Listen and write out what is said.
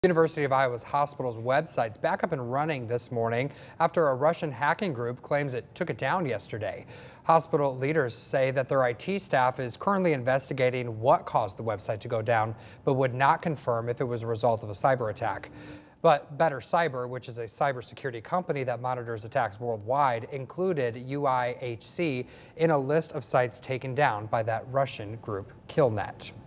University of Iowa's hospital's website's back up and running this morning after a Russian hacking group claims it took it down yesterday. Hospital leaders say that their IT staff is currently investigating what caused the website to go down, but would not confirm if it was a result of a cyber attack. But Better Cyber, which is a cybersecurity company that monitors attacks worldwide, included UIHC in a list of sites taken down by that Russian group Killnet.